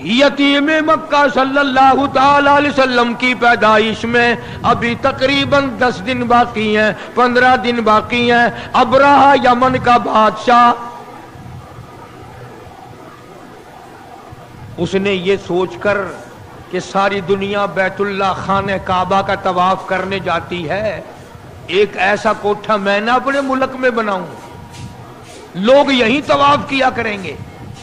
یتیم مکہ صلی اللہ تعالی علیہ وسلم کی پیدائش میں ابھی تقریباً 10 دن باقی ہیں، 15 دن باقی ہیں۔ ابرہہ یمن کا بادشاہ، اس نے یہ سوچ کر کہ ساری دنیا بیت اللہ خانہ کعبہ کا طواف کرنے جاتی ہے، ایک ایسا کوٹھا میں نہ اپنے ملک میں بناؤں، لوگ یہیں طواف کیا کریں گے۔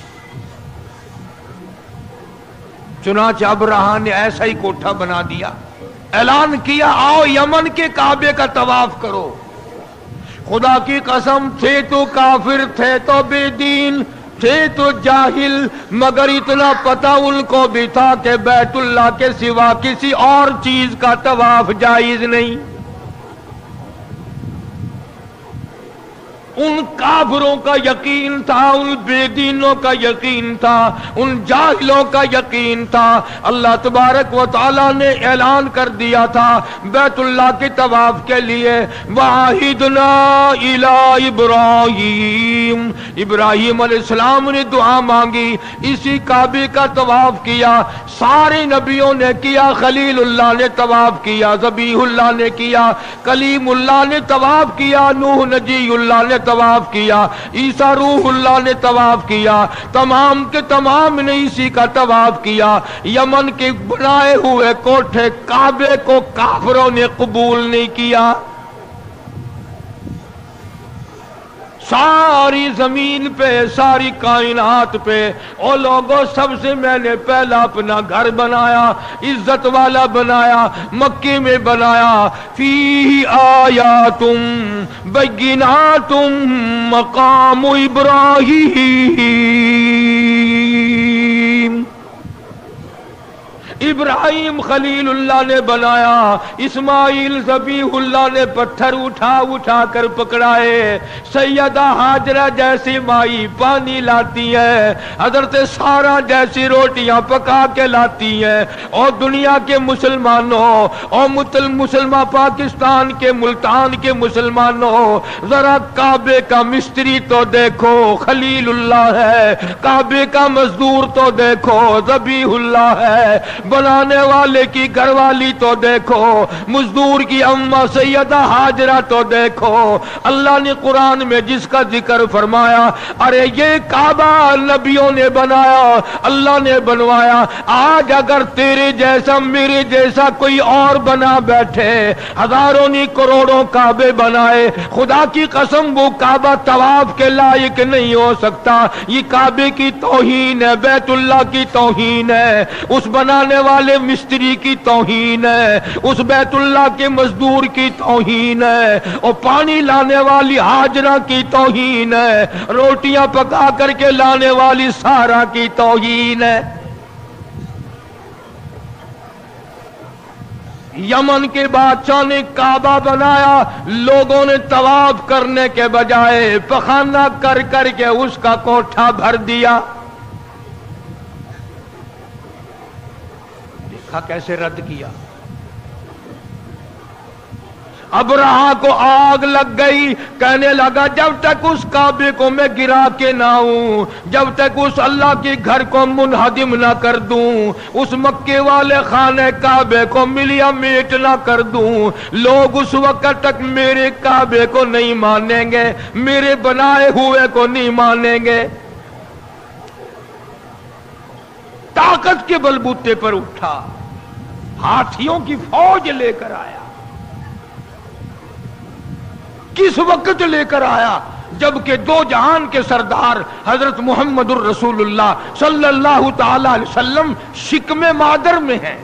چنانچہ ابرہہ نے ایسا ہی کوٹھا بنا دیا، اعلان کیا آؤ یمن کے کعبے کا طواف کرو۔ خدا کی قسم، تھے تو کافر، تھے تو بے دین، تھے تو جاہل، مگر اتنا پتہ ان کو بھی تھا کہ بیت اللہ کے سوا کسی اور چیز کا طواف جائز نہیں۔ ان کافروں کا یقین تھا، ان بے دینوں کا یقین تھا، ان جاہلوں کا یقین تھا۔ اللہ تبارک و تعالیٰ نے اعلان کر دیا تھا بیت اللہ کے طواف کے لیے، وَعَهِدْنَا إِلَىٰ إِبْرَاهِيمَ، ابراہیم علیہ السلام نے دعا مانگی، اسی کعبے کا طواف کیا، سارے نبیوں نے کیا، خلیل اللہ نے طواف کیا، ذبیح اللہ نے کیا، کلیم اللہ نے طواف کیا، نوح نجی اللہ نے طواف کیا، عیسیٰ روح اللہ نے طواف کیا، تمام کے تمام نے اسی کا طواف کیا۔ یمن کے بنائے ہوئے کوٹھے کعبے کو کافروں نے قبول نہیں کیا۔ ساری زمین پہ، ساری کائنات پہ او لوگوں، سب سے میں نے پہلا اپنا گھر بنایا، عزت والا بنایا، مکے میں بنایا، فیہ آیاتم بیناتم مقام ابراہیم۔ ابراہیم خلیل اللہ نے بنایا، اسماعیل ذبیح اللہ نے پتھر اٹھا اٹھا کر پکڑائے، سیدہ ہاجرہ جیسی مائی پانی لاتی ہے، حضرت سارہ جیسی روٹیاں پکا کے لاتی ہیں۔ اور دنیا کے مسلمانوں، اور مسلمان پاکستان کے ملتان کے مسلمانوں، ذرا کعبے کا مستری تو دیکھو، خلیل اللہ ہے، کعبے کا مزدور تو دیکھو، ذبیح اللہ ہے، بنانے والے کی گھر والی تو دیکھو، مزدور کی اماں سیدہ ہاجرہ تو دیکھو۔ اللہ نے قرآن میں جس کا ذکر فرمایا، ارے یہ کعبہ نبیوں نے بنایا، اللہ نے بنوایا۔ آج اگر تیرے جیسا میرے جیسا کوئی اور بنا بیٹھے، ہزاروں نہیں کروڑوں کعبے بنائے، خدا کی قسم وہ کعبہ طواف کے لائق نہیں ہو سکتا۔ یہ کعبے کی توہین ہے، بیت اللہ کی توہین ہے، اس بنانے والے مستری کی توہین ہے، اس بیت اللہ کے مزدور کی توہین ہے، اور پانی لانے والی ہاجرہ کی توہین ہے، روٹیاں پکا کر کے لانے والی سارہ کی توہین ہے۔ یمن کے بادشاہ نے کعبہ بنایا، لوگوں نے طواف کرنے کے بجائے پخانہ کر کر کے اس کا کوٹھا بھر دیا۔ کیسے رد کیا؟ ابرہہ کو آگ لگ گئی، کہنے لگا جب تک اس کعبے کو میں گرا کے نہ ہوں، جب تک اس اللہ کے گھر کو منہدم نہ کر دوں، اس مکے والے خانہ کعبے کو ملیا میٹ نہ کر دوں، لوگ اس وقت تک میرے کعبے کو نہیں مانیں گے، میرے بنائے ہوئے کو نہیں مانیں گے۔ طاقت کے بلبوتے پر اٹھا، ہاتھیوں کی فوج لے کر آیا۔ کس وقت لے کر آیا؟ جبکہ دو جہان کے سردار حضرت محمد الرسول اللہ صلی اللہ تعالی علیہ وسلم شکم مادر میں ہیں۔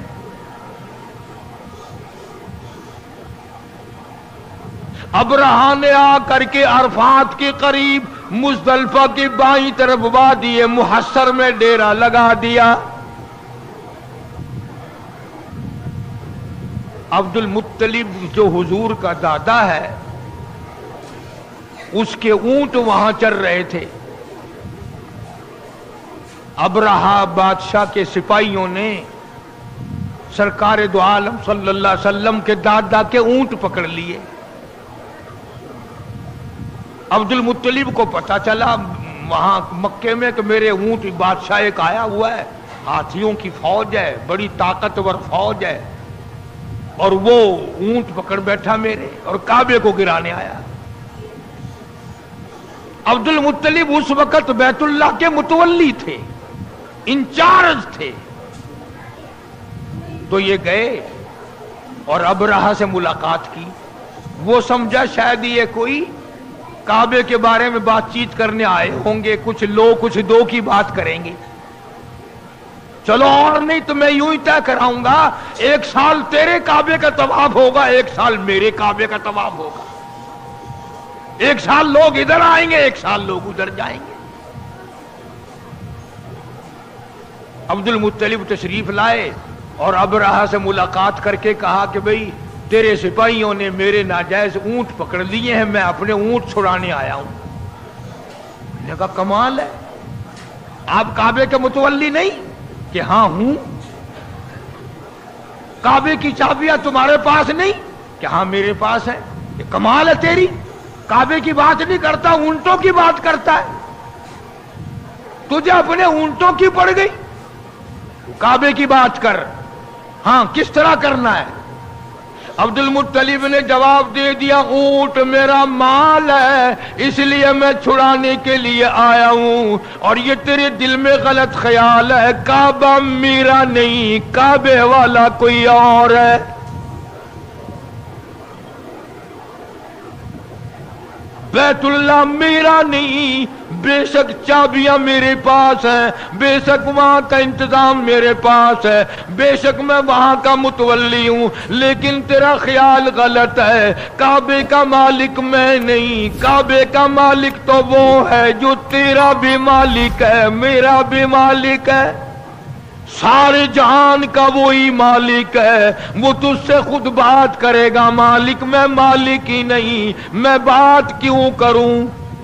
ابرہہ نے آ کر کے عرفات کے قریب مزدلفہ کی بائیں طرف وادی محصر میں ڈیرا لگا دیا۔ عبد المطلب جو حضور کا دادا ہے، اس کے اونٹ وہاں چر رہے تھے۔ ابرہہ بادشاہ کے سپاہیوں نے سرکار دو عالم صلی اللہ علیہ وسلم کے دادا کے اونٹ پکڑ لیے۔ عبد المطلب کو پتا چلا وہاں مکے میں کہ میرے اونٹ بادشاہ ایک آیا ہوا ہے، हाथियों की फौज है, बड़ी ताकतवर फौज है, और वो ऊंट पकड़ बैठा मेरे और काबे को गिराने आया। अब्दुल मुत्तलिब उस वक्त बैतुल्लाह के मुतवल्ली थे, इंचार्ज थे। तो ये गए और अबरहा से मुलाकात की। वो समझा शायद ये कोई काबे के बारे में बातचीत करने आए होंगे, कुछ लो कुछ दो की बात करेंगे। चलो और नहीं तो मैं यूं ही तय कराऊंगा, एक साल तेरे काबे का तवाफ होगा, एक साल मेरे काबे का तवाफ होगा, एक साल लोग इधर आएंगे, एक साल लोग उधर जाएंगे। अब्दुल मुत्तलिब तशरीफ लाए और अबरहा से मुलाकात करके कहा कि भाई तेरे सिपाहियों ने मेरे नाजायज ऊंट पकड़ लिए हैं, मैं अपने ऊंट छुड़ाने आया हूं। मैंने कहा कमाल है, आप काबे के मुतवल्ली नहीं? कि हां हूं। काबे की चाबियां तुम्हारे पास नहीं? कि हां मेरे पास है। ये कमाल है तेरी, काबे की बात नहीं करता, ऊंटों की बात करता है। तुझे अपने ऊंटों की पड़ गई, काबे की बात कर। हां किस तरह करना है? अब्दुल मुत्तलिब ने जवाब दे दिया, ऊंट मेरा माल है, इसलिए मैं छुड़ाने के लिए आया हूं। और ये तेरे दिल में गलत ख्याल है, काबा मेरा नहीं, काबे वाला कोई और है। बैतुल्लाह मेरा नहीं, बेशक चाबियां मेरे पास हैं, बेशक वहां का इंतजाम मेरे पास है, बेशक मैं वहां का मुतवल्ली हूं, लेकिन तेरा ख्याल गलत है। काबे का मालिक मैं नहीं, काबे का मालिक तो वो है जो तेरा भी मालिक है, मेरा भी मालिक है, सारे जहान का वही मालिक है। वो तुझसे खुद बात करेगा, मालिक मैं मालिक ही नहीं, मैं बात क्यों करूं?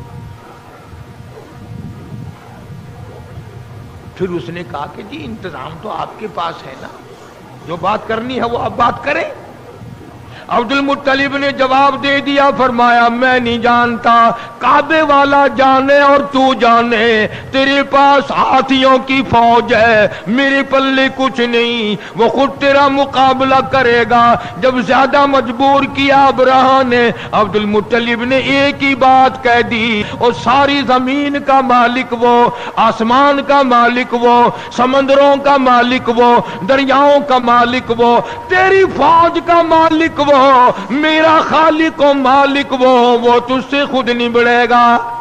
फिर उसने कहा कि जी इंतजाम तो आपके पास है ना, जो बात करनी है वो आप बात करें। अब्दुल मुत्तलिब ने जवाब दे दिया, फरमाया मैं नहीं जानता, काबे वाला जाने और तू जाने, तेरे पास हाथियों की फौज है, मेरे पल्ले कुछ नहीं, वो खुद तेरा मुकाबला करेगा। जब ज्यादा मजबूर किया अबरहा ने, अब्दुल मुत्तलिब ने एक ही बात कह दी, और सारी जमीन का मालिक वो, आसमान का मालिक वो, समंदरों का मालिक वो, दरियाओं का मालिक वो, तेरी फौज का मालिक वो, मेरा खालिक और मालिक वो तुझसे खुद नहीं बढ़ेगा।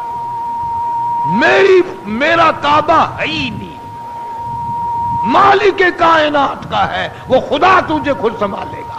मेरा काबा है ही नहीं, मालिक कायनात का है, वो खुदा तुझे खुद संभालेगा।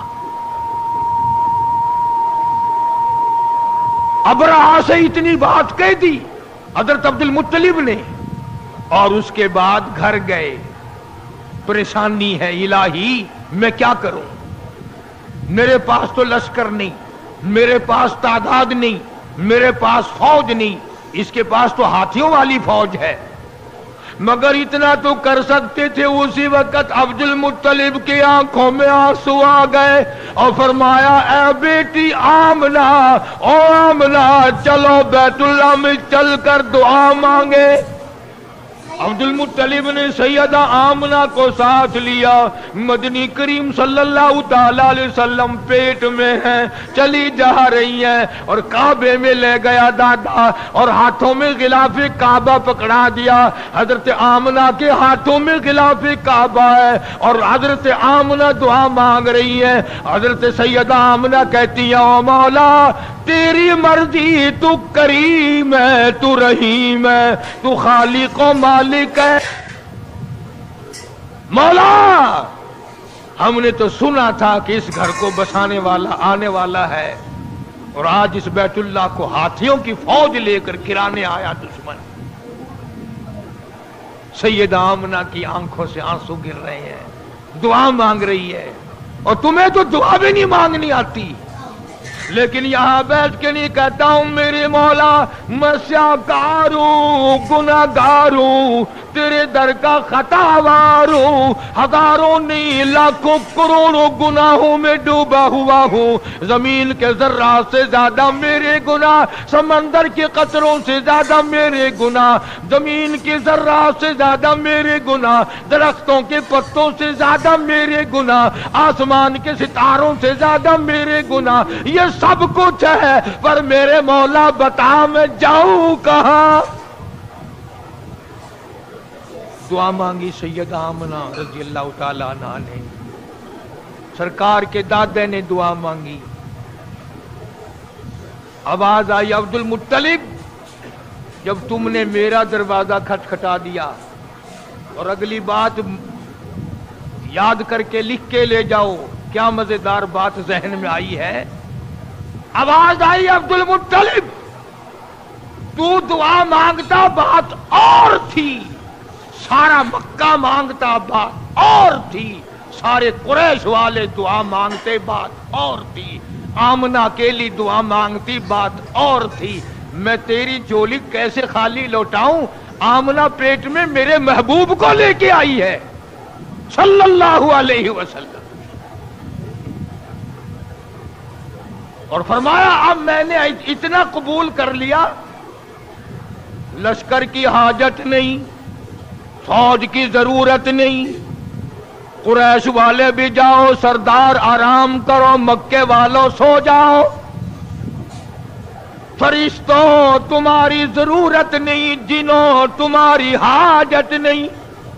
अबरहा से इतनी बात कह दी हजरत अब्दुल मुत्तलिब ने, और उसके बाद घर गए। परेशानी है इलाही, मैं क्या करूं? मेरे पास तो लश्कर नहीं, मेरे पास तादाद नहीं, मेरे पास फौज नहीं, इसके पास तो हाथियों वाली फौज है। मगर इतना तो कर सकते थे। उसी वक्त अब्दुल मुत्तलिब की आंखों में आंसू आ गए और फरमाया, ऐ बेटी आमना, ओ आमना, चलो बैतुल्लाह में चलकर दुआ मांगे। अब्दुल मुत्तलिब ने सैयदा आमना को साथ लिया। मदनी करीम सल्लल्लाहु ताला अलैहि वसल्लम पेट में हैं, चली जा रही हैं, और काबे में ले गया दादा, और हाथों में गिलाफे काबा पकड़ा दिया। हजरत आमना के हाथों में गिलाफे काबा है, और हजरत आमना दुआ मांग रही है। हजरत सैयदा आमना कहती है, ओ मौला तेरी मर्जी, तू करीम है, तू रहीम है, तू खालिक और मालिक है। मौला हमने तो सुना था कि इस घर को बसाने वाला आने वाला है, और आज इस बैतुल्लाह को हाथियों की फौज लेकर गिराने आया दुश्मन। सैयदा आमना की आंखों से आंसू गिर रहे हैं, दुआ मांग रही है, और तुम्हें तो दुआ भी नहीं मांगनी आती। लेकिन यहां बैठ के नहीं कहता हूं मेरे मौला मैं स्याकार हूं, गुनाहगार हूं, तेरे दर का खतावार हूँ, हजारों नहीं लाखों करोड़ों गुनाहों में डूबा हुआ हूँ। जमीन के जर्रा से ज्यादा मेरे गुनाह, समंदर के कतरों से ज्यादा मेरे गुनाह, जमीन के जर्रा से ज्यादा मेरे गुनाह, दरख्तों के पत्तों से ज्यादा मेरे गुनाह, आसमान के सितारों से ज्यादा मेरे गुनाह। ये सब कुछ है, पर मेरे मौला बता मैं जाऊं कहां। दुआ मांगी सैयदा आमना रजी अल्लाह ताला अन्हा ने, सरकार के दादे ने दुआ मांगी। आवाज आई अब्दुल मुत्तलिब, जब तुमने मेरा दरवाजा खटखटा दिया, और अगली बात याद करके लिख के ले जाओ, क्या मजेदार बात जहन में आई है। आवाज आई अब्दुल मुत्तलिब, तू दुआ मांगता बात और थी, सारा मक्का मांगता बात और थी, सारे कुरैश वाले दुआ मांगते बात और थी, आमना अकेली दुआ मांगती बात और थी। मैं तेरी झोली कैसे खाली लौटाऊं, आमना पेट में मेरे महबूब को लेके आई है सल्लल्लाहु अलैहि वसल्लम। और फरमाया अब मैंने इतना कबूल कर लिया, लश्कर की हाजत नहीं, फौज की जरूरत नहीं, कुरैश वाले भी जाओ, सरदार आराम करो, मक्के वालों सो जाओ, फरिश्तों तुम्हारी जरूरत नहीं, जिन्हों तुम्हारी हाजत नहीं।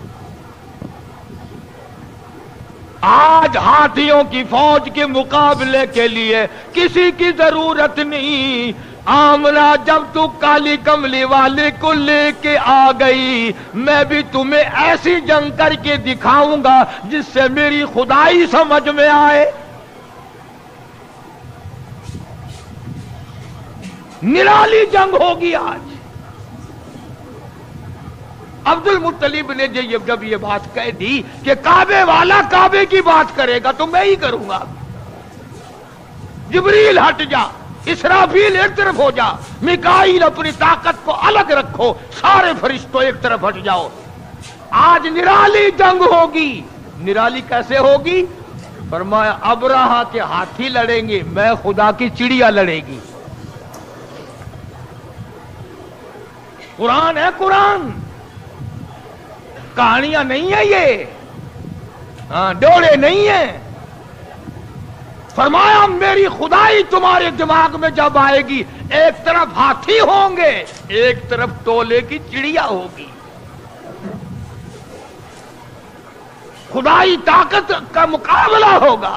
आज हाथियों की फौज के मुकाबले के लिए किसी की जरूरत नहीं। आमना जब तू काली कमली वाले को लेके आ गई, मैं भी तुम्हें ऐसी जंग करके दिखाऊंगा जिससे मेरी खुदाई समझ में आए। निराली जंग होगी आज। अब्दुल मुत्तलिब ने जब ये बात कह दी कि काबे वाला काबे की बात करेगा तो मैं ही करूंगा, जिब्रील हट जा, इसराफील एक तरफ हो जा, मिकाईल अपनी ताकत को अलग रखो, सारे फरिश्तों एक तरफ हट जाओ, आज निराली जंग होगी। निराली कैसे होगी? फरमाया अबराहा के हाथी लड़ेंगे, मैं खुदा की चिड़िया लड़ेगी। कुरान है, कुरान कहानियां नहीं है ये, डोले नहीं है। फरमाया मेरी खुदाई तुम्हारे दिमाग में जब आएगी, एक तरफ हाथी होंगे, एक तरफ टोले की चिड़िया होगी। खुदाई ताकत का मुकाबला होगा।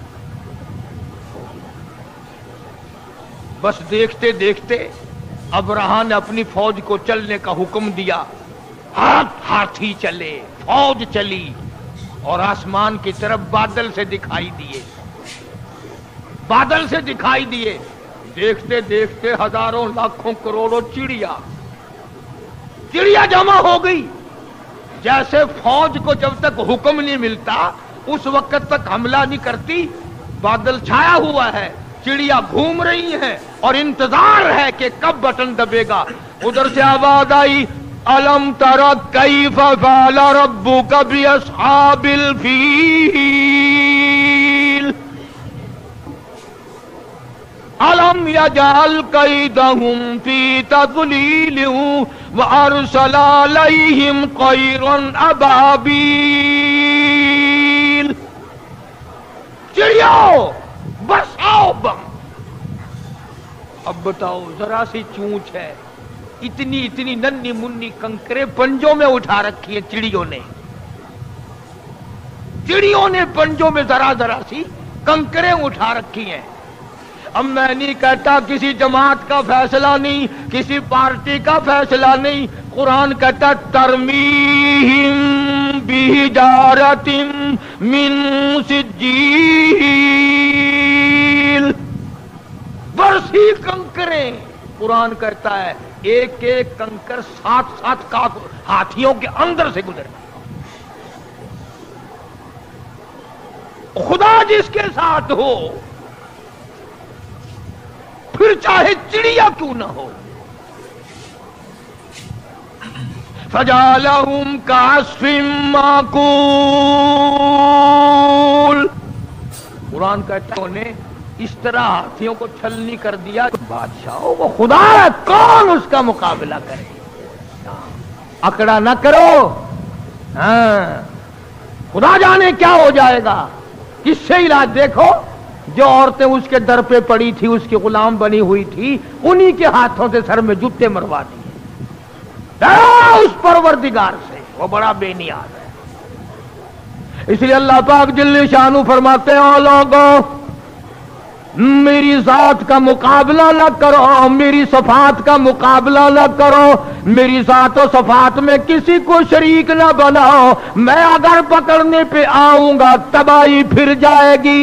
बस देखते देखते अबरहा ने अपनी फौज को चलने का हुक्म दिया। हाथी चले, फौज चली, और आसमान की तरफ बादल से दिखाई दिए, बादल से दिखाई दिए। देखते देखते हजारों लाखों करोड़ों चिड़िया जमा हो गई। जैसे फौज को जब तक हुक्म नहीं मिलता उस वक्त तक हमला नहीं करती। बादल छाया हुआ है, चिड़िया घूम रही हैं और इंतजार है कि कब बटन दबेगा। उधर से आवाज आई, अलम तरा कैफ फअल रब्बुका बिअस्हाबिल फील अलम यजअल कैदहुम फी तज़लील व अरसल अलैहिम तैरन अबाबील। चिड़ियों बरसाओ बम। अब बताओ, जरा सी चूंच है, इतनी इतनी नन्ही मुन्नी कंकरे पंजों में उठा रखी है चिड़ियों ने। चिड़ियों ने पंजों में जरा जरा सी कंकरे उठा रखी हैं। अब मैं नहीं कहता किसी जमात का फैसला नहीं, किसी पार्टी का फैसला नहीं। कुरान कहता तरमीहिम बिहिजारतिम मिन सिज्जील, बरसी कंकरे। कुरान कहता है एक एक कंकर 7-7 का हाथियों के अंदर से गुजरे। खुदा जिसके साथ हो, फिर चाहे चिड़िया क्यों ना हो। فجعلهم كعصف معقول. قرآن کہتا ہے انہیں اس طرح ہاتھیوں کو چھلنی کر دیا. بادشاہوں وہ خدا ہے، کون اس کا مقابلہ کرے؟ اکڑا نہ کرو. ہاں خدا جانے کیا ہو جائے گا. کس سے علاج؟ دیکھو جو عورتیں اس کے در پہ پڑی تھی، اس کی غلام بنی ہوئی تھی، انہی کے ہاتھوں سے سر میں جوتے مروا دیے. اس پروردگار سے، وہ بڑا بے نیاز ہے. اس لیے اللہ پاک جل شانو فرماتے ہیں او لوگوں میری ذات کا مقابلہ نہ کرو، میری صفات کا مقابلہ نہ کرو، میری ذات و صفات میں کسی کو شریک نہ بناؤ. میں اگر پکڑنے پہ آؤں گا تباہی پھر جائے گی.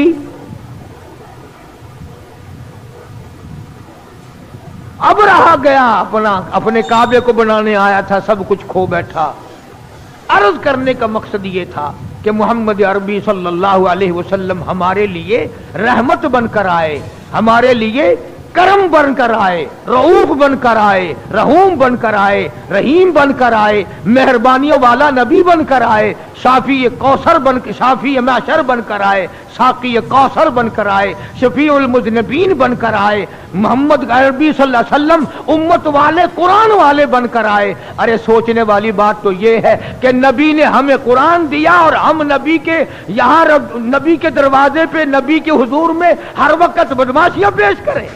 اب رہا گیا اپنے کعبے کو بنانے آیا تھا، سب کچھ کھو بیٹھا. عرض کرنے کا مقصد یہ تھا کہ محمد عربی صلی اللہ علیہ وسلم ہمارے لیے رحمت بن کر آئے، ہمارے لیے کرم بن کر آئے، رؤوف بن کر آئے، رحوم بن کر آئے، رحیم بن کر آئے، مہربانیوں والا نبی بن کر آئے، شافی کوثر بن کر، شافی معشر بن کر آئے، ساقی کوثر بن کر آئے، شفیع المذنبین بن کر آئے. محمد عربی صلی اللہ علیہ وسلم امت والے قرآن والے بن کر آئے. ارے سوچنے والی بات تو یہ ہے کہ نبی نے ہمیں قرآن دیا اور ہم نبی کے یہاں نبی کے دروازے پہ نبی کے حضور میں ہر وقت بدماشیاں پیش کریں.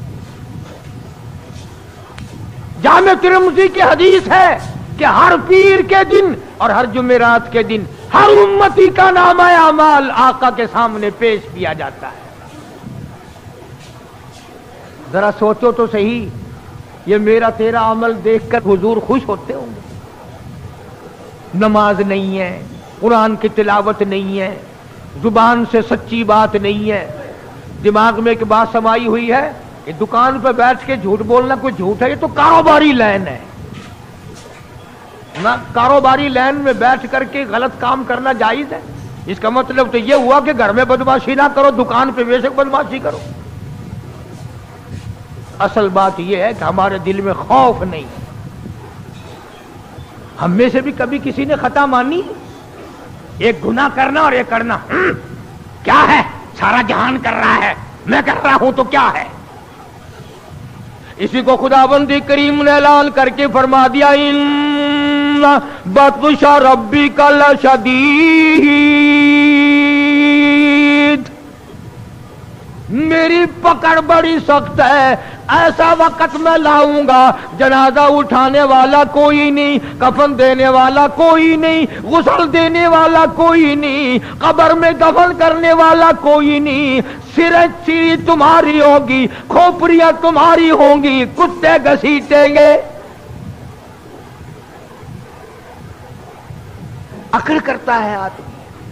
جامع ترمذی کی حدیث ہے کہ ہر پیر کے دن اور ہر جمعرات کے دن ہر امتی کا نامہ اعمال آقا کے سامنے پیش کیا جاتا ہے. ذرا سوچو تو صحیح، یہ میرا تیرا عمل دیکھ کر حضور خوش ہوتے ہوں گے؟ نماز نہیں ہے، قرآن کی تلاوت نہیں ہے، زبان سے سچی بات نہیں ہے، دماغ میں ایک بات سمائی ہوئی ہے کہ دکان پہ بیٹھ کے جھوٹ بولنا کوئی جھوٹ ہے، یہ تو کاروباری لین ہے نا. کاروباری لین میں بیٹھ کر کے غلط کام کرنا جائز ہے؟ اس کا مطلب تو یہ ہوا کہ گھر میں بدماشی نہ کرو، دکان پہ بے شک بدماشی کرو. اصل بات یہ ہے کہ ہمارے دل میں خوف نہیں. ہم میں سے بھی کبھی کسی نے خطا مانی؟ ایک گناہ کرنا اور ایک کرنا کیا ہے؟ سارا جہان کر رہا ہے، میں کر رہا ہوں تو کیا ہے؟ اسی کو خداوند کریم نے اعلان کر کے فرما دیا ان بطش ربک لشدید، میری پکڑ بڑی سخت ہے. ایسا وقت میں لاؤں گا جنازہ اٹھانے والا کوئی نہیں، کفن دینے والا کوئی نہیں، غسل دینے والا کوئی نہیں، قبر میں دفن کرنے والا کوئی نہیں. سرچی تمہاری ہوگی، کھوپڑیاں تمہاری ہوں گی، کتے گھسیٹیں گے. اکڑ کرتا ہے آدمی.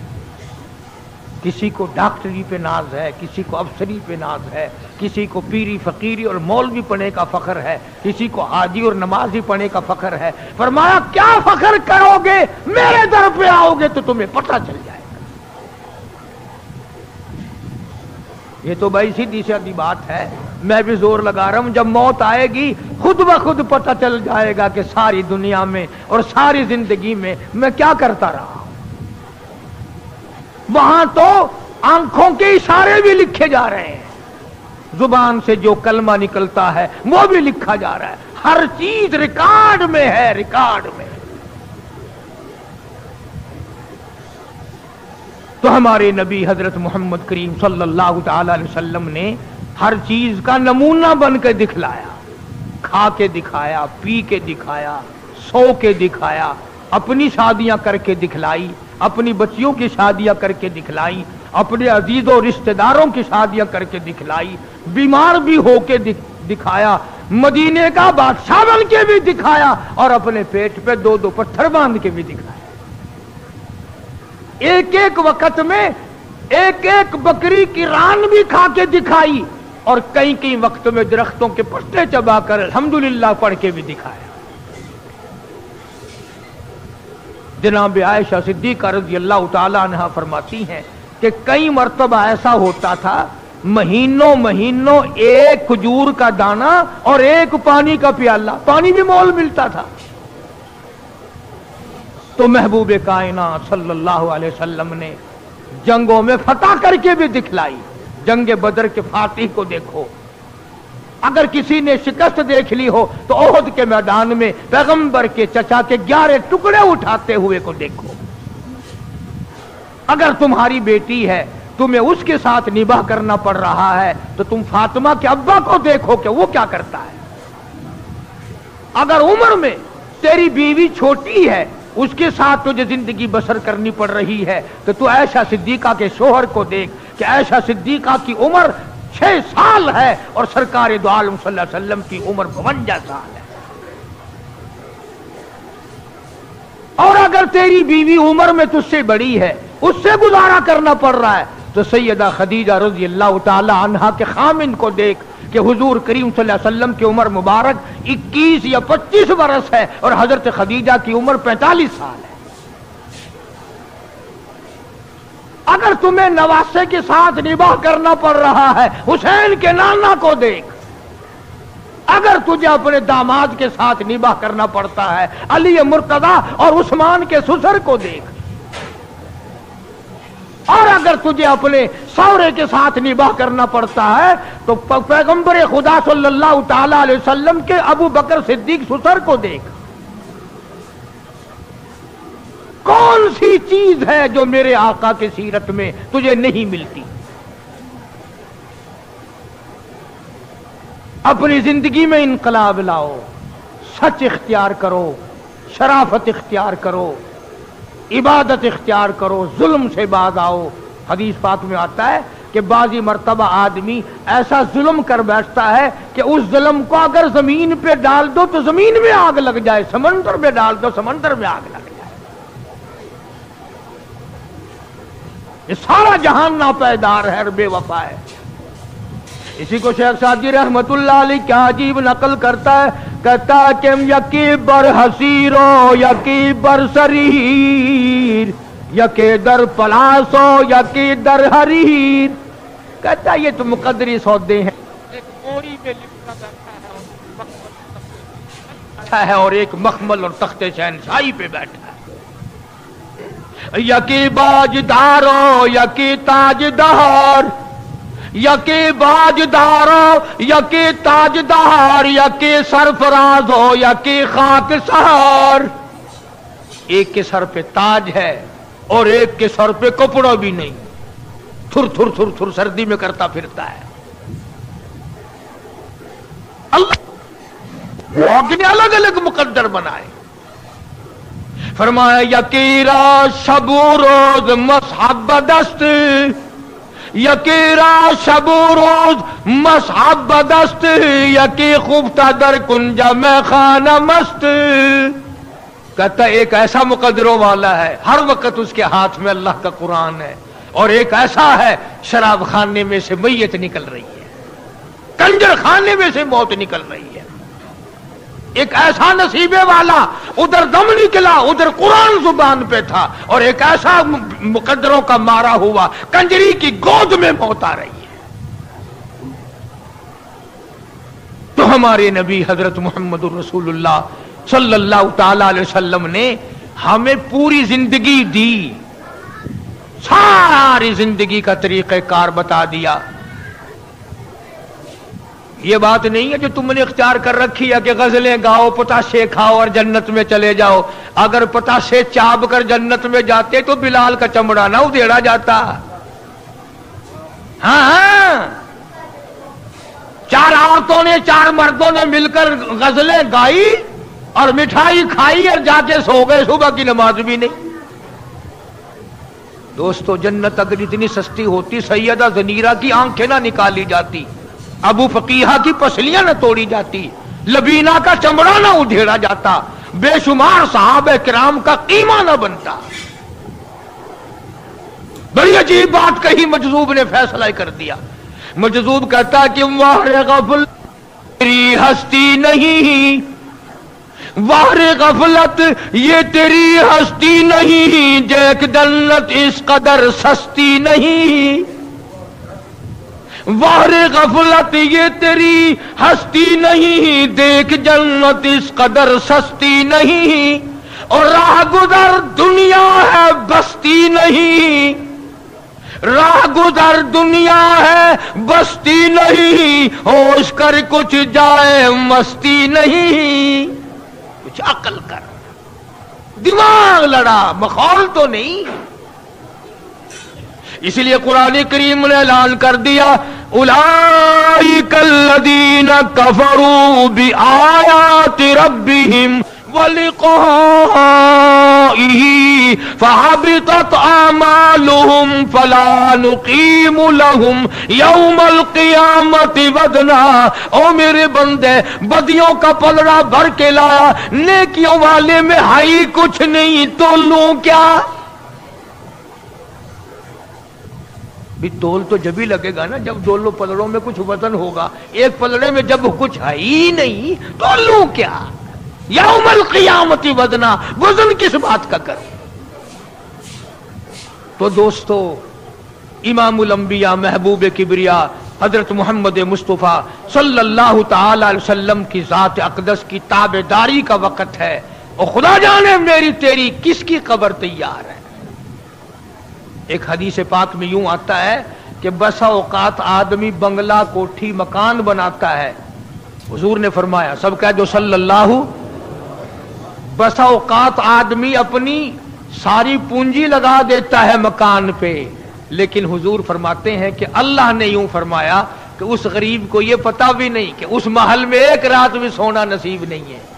کسی کو ڈاکٹری پہ ناز ہے، کسی کو افسری پہ ناز ہے، کسی کو پیری فقیری اور مولوی پنے کا فخر ہے، کسی کو حاجی اور نمازی پنے کا فخر ہے. فرمایا کیا فخر کرو گے؟ میرے در پہ آؤ گے تو تمہیں پتہ چل جائے گا. یہ تو بھائی سیدھی سادی بات ہے، میں بھی زور لگا رہا ہوں. جب موت آئے گی خود بخود پتہ چل جائے گا کہ ساری دنیا میں اور ساری زندگی میں میں کیا کرتا رہا. وہاں تو آنکھوں کے اشارے بھی لکھے جا رہے ہیں، زبان سے جو کلمہ نکلتا ہے وہ بھی لکھا جا رہا ہے. ہر چیز ریکارڈ میں ہے، ریکارڈ میں. تو ہمارے نبی حضرت محمد کریم صلی اللہ تعالی علیہ وسلم نے ہر چیز کا نمونہ بن کے دکھلایا. کھا کے دکھایا، پی کے دکھایا، سو کے دکھایا، اپنی شادیاں کر کے دکھلائی، اپنی بچیوں کی شادیاں کر کے دکھلائی، اپنے عزیزوں رشتہ داروں کی شادیاں کر کے دکھلائی، بیمار بھی ہو کے دکھایا، مدینے کا بادشاہ بن کے بھی دکھایا، اور اپنے پیٹ پہ 2 پتھر باندھ کے بھی دکھایا. ایک ایک وقت میں ایک ایک بکری کی ران بھی کھا کے دکھائی، اور کئی کئی وقت میں درختوں کے پتے چبا کر الحمدللہ پڑھ کے بھی دکھایا. جناب عائشہ صدیقہ رضی اللہ تعالی عنہ فرماتی ہیں کہ کئی مرتبہ ایسا ہوتا تھا مہینوں ایک کھجور کا دانہ اور ایک پانی کا پیالہ، پانی بھی مول ملتا تھا. تو محبوب کائنات صلی اللہ علیہ وسلم نے جنگوں میں فتح کر کے بھی دکھلائی. جنگ بدر کے فاتح کو دیکھو. اگر کسی نے شکست دیکھ لی ہو تو احد کے میدان میں پیغمبر کے چچا کے 11 ٹکڑے اٹھاتے ہوئے کو دیکھو. اگر تمہاری بیٹی ہے تمہیں اس کے ساتھ نباہ کرنا پڑ رہا ہے تو تم فاطمہ کے ابا کو دیکھو کہ وہ کیا کرتا ہے. اگر عمر میں تیری بیوی چھوٹی ہے اس کے ساتھ تجھے زندگی بسر کرنی پڑ رہی ہے تو عائشہ صدیقہ کے شوہر کو دیکھ کہ عائشہ صدیقہ کی عمر 6 سال ہے اور سرکار دو عالم صلی اللہ علیہ وسلم کی عمر 52 سال ہے. اور اگر تیری بیوی عمر میں تجھ سے بڑی ہے اس سے گزارا کرنا پڑ رہا ہے تو سیدہ خدیجہ رضی اللہ تعالی عنہا کے خامن کو دیکھ کہ حضور کریم صلی اللہ علیہ وسلم کی عمر مبارک 21 یا 25 برس ہے اور حضرت خدیجہ کی عمر 45 سال ہے. اگر تمہیں نواسے کے ساتھ نباہ کرنا پڑ رہا ہے حسین کے نانا کو دیکھ. اگر تجھے اپنے داماد کے ساتھ نباہ کرنا پڑتا ہے علی مرتضی اور عثمان کے سسر کو دیکھ. اور اگر تجھے اپنے سورے کے ساتھ نباہ کرنا پڑتا ہے تو پیغمبر خدا صلی اللہ تعالی علیہ وسلم کے ابو بکر صدیق سسر کو دیکھ. کون سی چیز ہے جو میرے آقا کی سیرت میں تجھے نہیں ملتی؟ اپنی زندگی میں انقلاب لاؤ، سچ اختیار کرو، شرافت اختیار کرو، عبادت اختیار کرو، ظلم سے باز آؤ. حدیث پاک میں آتا ہے کہ بعضی مرتبہ آدمی ایسا ظلم کر بیٹھتا ہے کہ اس ظلم کو اگر زمین پہ ڈال دو تو زمین میں آگ لگ جائے، سمندر میں ڈال دو سمندر میں آگ لگ جائے. یہ سارا جہان ناپائیدار ہے اور بے وفا ہے. اسی کو شیخ سعدی رحمت اللہ علیہ کیا عجیب نقل کرتا ہے، کہتا ہے کہ یکی بر حسیرو یکی بر سریر، یکی در پلاسو یکی در حریر. کہتا ہے یہ تو مقدری سودے ہیں، ایک موری میں لپٹا بیٹھا ہے اور ایک مخمل اور تخت شہنشاہی پہ بیٹھا ہے. یکی باجدارو یکی تاجدار، یکی باجدارو یکی تاجدار، یکی سرفراز ہو یکی خاک سار. ایک کے سر پہ تاج ہے اور ایک کے سر پہ کپڑا بھی نہیں، تھر تھر تھر تھر سردی میں کرتا پھرتا ہے. اللہ نے الگ الگ مقدر بنائے. فرمایا یکی را شب و روز مصحب دست، یکی را شب و روز مصحب دست، یکی خفتہ در کنج میں خانہ مست. کہتا ایک ایسا مقدروں والا ہے ہر وقت اس کے ہاتھ میں اللہ کا قرآن ہے، اور ایک ایسا ہے شراب خانے میں سے میت نکل رہی ہے، کنجر خانے میں سے موت نکل رہی ہے. ایک ایسا نصیبے والا ادھر دم نکلا ادھر قرآن زبان پہ تھا، اور ایک ایسا مقدروں کا مارا ہوا کنجری کی گود میں موت آ رہی ہے. تو ہمارے نبی حضرت محمد رسول اللہ صلی اللہ تعالی علیہ وسلم نے ہمیں پوری زندگی دی، ساری زندگی کا طریقہ کار بتا دیا. یہ بات نہیں ہے جو تم نے اختیار کر رکھی ہے کہ غزلیں گاؤ پتاشے کھاؤ اور جنت میں چلے جاؤ. اگر پتاشے چاپ کر جنت میں جاتے تو بلال کا چمڑا نہ ادھیڑا جاتا. ہاں 4 عورتوں نے 4 مردوں نے مل کر غزلیں گائی اور مٹھائی کھائی اور جا کے سو گئے، صبح کی نماز بھی نہیں. دوستو جنت اگر اتنی سستی ہوتی سیدہ زنیرہ کی آنکھیں نہ نکالی جاتی، ابو فقیہہ کی پسلیاں نہ توڑی جاتی، لبینہ کا چمڑا نہ ادھیڑا جاتا، بے شمار صحابہ کرام کا قیمہ نہ بنتا. بڑی عجیب بات کہی مجذوب نے، فیصلہ کر دیا. مجذوب کہتا کہ واہ غفل تیری ہستی نہیں، واہ غفلت یہ تیری ہستی نہیں، دیکھ جنت اس قدر سستی نہیں. واہ غفلت یہ تیری ہستی نہیں، دیکھ جنت اس قدر سستی نہیں. اور راہ گزر دنیا ہے بستی نہیں، راہ گزر دنیا ہے بستی نہیں، ہوش کر کچھ جائے مستی نہیں، کچھ عقل کر، دماغ لڑا، مخول تو نہیں۔ اس لیے قرآن کریم نے اعلان کر دیا اولئک الذین کفروا بآیات ربہم ولقائہ فحبطت اعمالہم فلا نقیم لہم یوم القیامت وزنا۔ او میرے بندے، بدیوں کا پلڑا بھر کے لایا، نیکیوں والے میں ہائی کچھ نہیں، تو لوں کیا؟ بھی تول تو جب ہی لگے گا نا جب دونوں پلڑوں میں کچھ وزن ہوگا، ایک پلڑے میں جب کچھ ہے ہی نہیں تو لوں کیا؟ یوم القیامت وزنا، وزن کس بات کا کروں؟ تو دوستو، امام الانبیاء محبوب کبریا حضرت محمد مصطفیٰ صلی اللہ تعالی علیہ وسلم کی ذات اقدس کی تابعداری کا وقت ہے، اور خدا جانے میری تیری کس کی قبر تیار ہے۔ ایک حدیث پاک میں یوں آتا ہے کہ بسا اوقات آدمی بنگلہ کوٹھی مکان بناتا ہے، حضور نے فرمایا، سب کہہ دو صلی اللہ، بسا اوقات آدمی اپنی ساری پونجی لگا دیتا ہے مکان پہ، لیکن حضور فرماتے ہیں کہ اللہ نے یوں فرمایا کہ اس غریب کو یہ پتہ بھی نہیں کہ اس محل میں ایک رات بھی سونا نصیب نہیں ہے،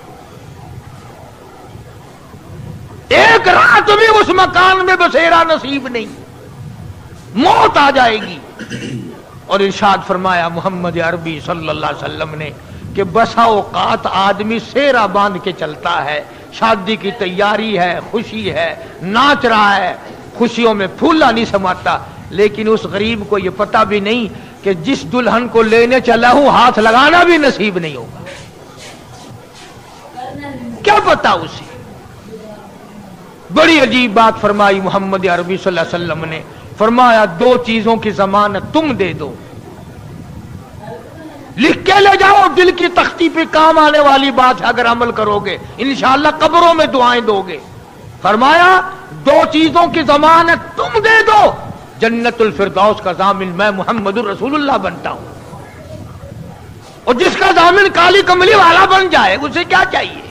ایک رات بھی اس مکان میں بسیرا نصیب نہیں، موت آ جائے گی۔ اور ارشاد فرمایا محمد عربی صلی اللہ علیہ وسلم نے کہ بسا اوقات آدمی سیرا باندھ کے چلتا ہے، شادی کی تیاری ہے، خوشی ہے، ناچ رہا ہے، خوشیوں میں پھولا نہیں سماتا، لیکن اس غریب کو یہ پتہ بھی نہیں کہ جس دلہن کو لینے چلا ہوں ہاتھ لگانا بھی نصیب نہیں ہوگا، کیا پتا اسے؟ بڑی عجیب بات فرمائی محمد عربی صلی اللہ علیہ وسلم نے، فرمایا دو چیزوں کی ضمانت تم دے دو، لکھ کے لے جاؤ، دل کی تختی پہ کام آنے والی بات ہے، اگر عمل کرو گے انشاءاللہ قبروں میں دعائیں دو گے۔ فرمایا دو چیزوں کی ضمانت تم دے دو، جنت الفردوس کا ضامن میں محمد الرسول اللہ بنتا ہوں، اور جس کا ضامن کالی کملی والا بن جائے اسے کیا چاہیے؟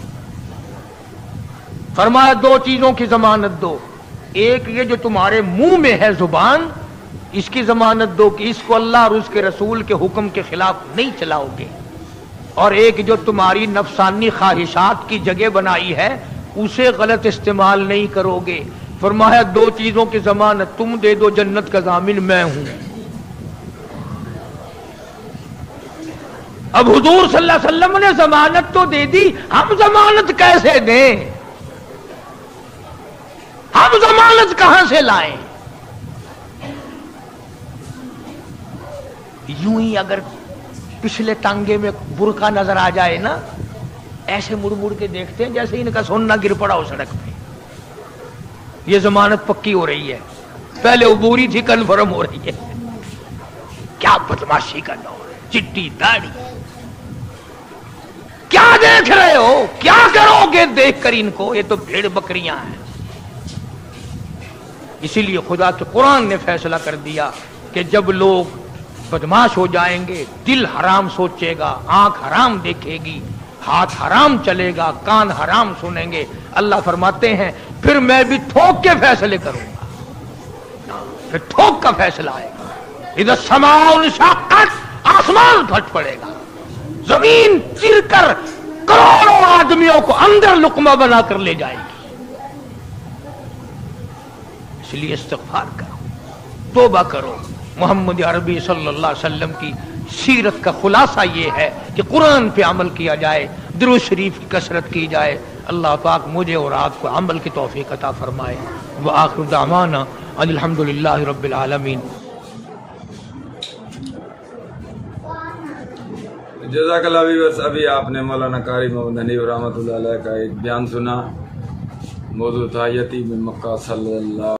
فرمایا دو چیزوں کی ضمانت دو، ایک یہ جو تمہارے منہ میں ہے زبان، اس کی ضمانت دو کہ اس کو اللہ اور اس کے رسول کے حکم کے خلاف نہیں چلاؤ گے، اور ایک جو تمہاری نفسانی خواہشات کی جگہ بنائی ہے اسے غلط استعمال نہیں کرو گے۔ فرمایا دو چیزوں کی ضمانت تم دے دو، جنت کا ضامن میں ہوں۔ اب حضور صلی اللہ علیہ وسلم نے ضمانت تو دے دی، ہم ضمانت کیسے دیں؟ ہم ضمانت کہاں سے لائیں؟ یوں ہی اگر پچھلے ٹانگے میں برقع نظر آ جائے نا، ایسے مڑ مڑ کے دیکھتے ہیں جیسے ان کا سونا گر پڑا ہو سڑک پہ، یہ ضمانت پکی ہو رہی ہے، پہلے عبوری تھی کنفرم ہو رہی ہے۔ کیا بدماشی کا دور ہے، چٹی داڑھی، کیا دیکھ رہے ہو؟ کیا کرو گے دیکھ کر ان کو؟ یہ تو بھیڑ بکریاں ہیں۔ اسی لیے خدا کے قرآن نے فیصلہ کر دیا کہ جب لوگ بدماش ہو جائیں گے، دل حرام سوچے گا، آنکھ حرام دیکھے گی، ہاتھ حرام چلے گا، کان حرام سنیں گے، اللہ فرماتے ہیں پھر میں بھی ٹھوک کے فیصلے کروں گا، پھر ٹھوک کا فیصلہ آئے گا۔ اذا السماء انشقت، آسمان پھٹ پڑے گا، زمین چیر کر کروڑوں آدمیوں کو اندر لقمہ بنا کر لے جائے گی۔ اس لیے استغفار کرو، توبہ کرو۔ محمد عربی صلی اللہ علیہ وسلم کی سیرت کا خلاصہ یہ ہے کہ قرآن پہ عمل کیا جائے، درود شریف کی کثرت کی جائے۔ اللہ پاک مجھے اور آپ کو عمل کی توفیق عطا فرمائے۔ وآخر دعوانا ان الحمدللہ رب العالمین۔ جزاک اللہ ویورز، ابھی آپ نے مولانا قاری محمد حنیف رحمۃ اللہ علیہ کا ایک بیان سنا، موضوع تھا یتیم مکہ صلی اللہ